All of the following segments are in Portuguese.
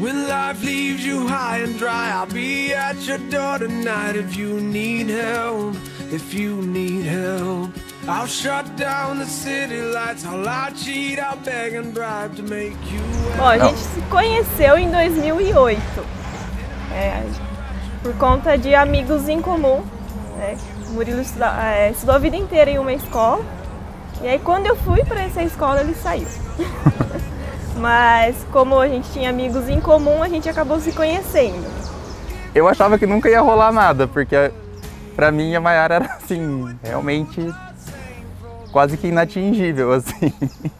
When life leaves you high and dry, I'll be at your door tonight if you need help, if you need help. I'll shut down the city lights, I'll lie, cheat, I'll beg and bribe to make you. Bom, a gente se conheceu em 2008, por conta de amigos em comum, né? O Murilo estudou a vida inteira em uma escola, e aí quando eu fui para essa escola ele saiu. Mas como a gente tinha amigos em comum, a gente acabou se conhecendo. Eu achava que nunca ia rolar nada, porque pra mim a Mayara era assim, realmente quase que inatingível, assim.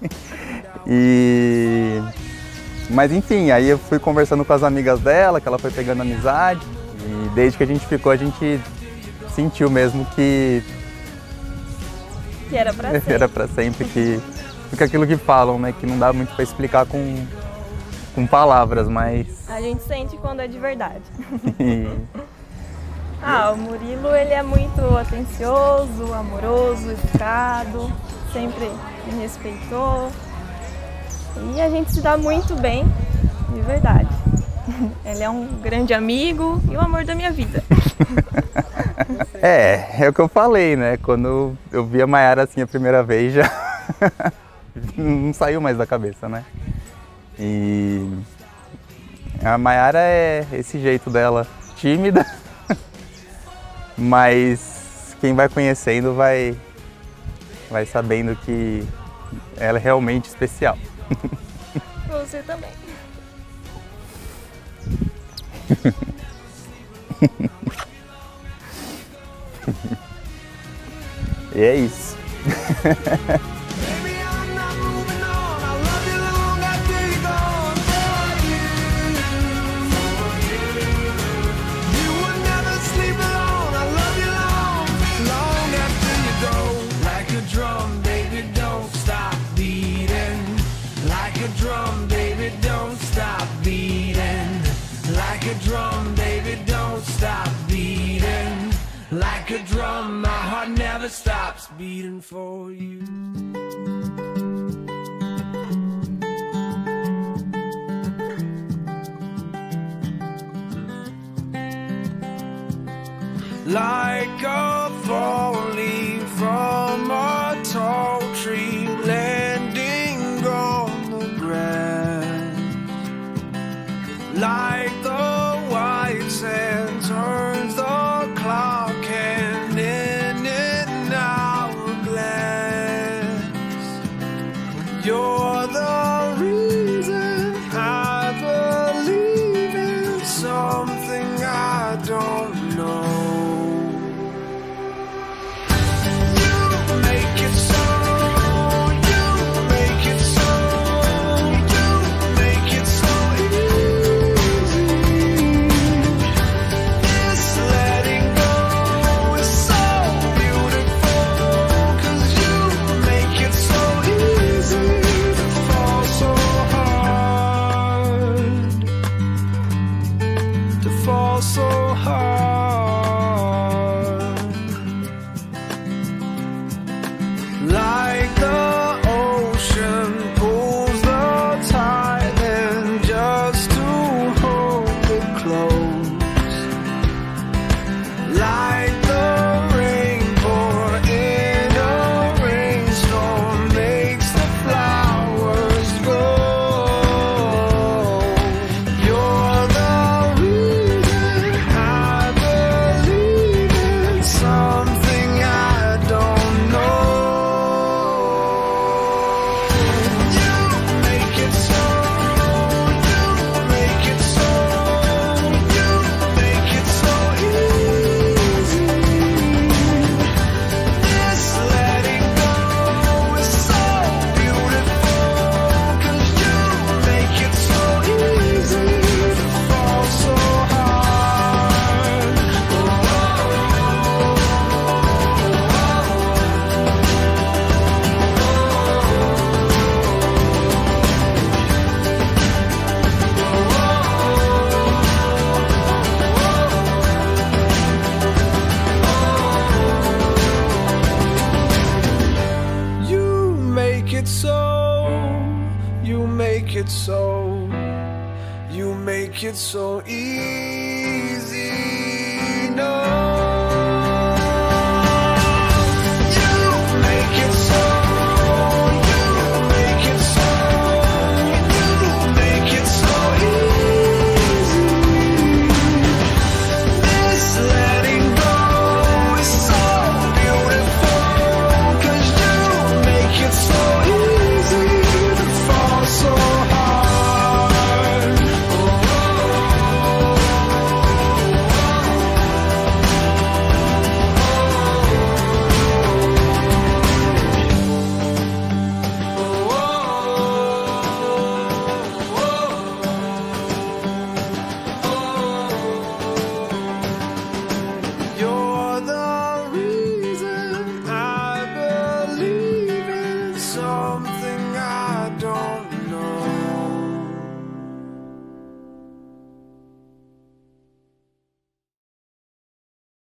Mas enfim, aí eu fui conversando com as amigas dela, que ela foi pegando amizade, e desde que a gente ficou, a gente sentiu mesmo que era pra sempre. Era pra sempre, que fica aquilo que falam, né? Que não dá muito pra explicar com palavras, mas... A gente sente quando é de verdade. O Murilo, ele é muito atencioso, amoroso, educado, sempre me respeitou. E a gente se dá muito bem, de verdade. Ele é um grande amigo e o amor da minha vida. É o que eu falei, né? Quando eu vi a Mayara assim a primeira vez, já não saiu mais da cabeça, né? E a Mayara é esse jeito dela, tímida, mas quem vai conhecendo vai sabendo que ela é realmente especial. Você também. E é isso. Like a drum, my heart never stops beating for you. Like a fall leaf from a tall tree landing on the grass. Like the white sand turns the clock hand in an hourglass. You're the reason I believe in something I don't know. You make it so easy. No. Something I don't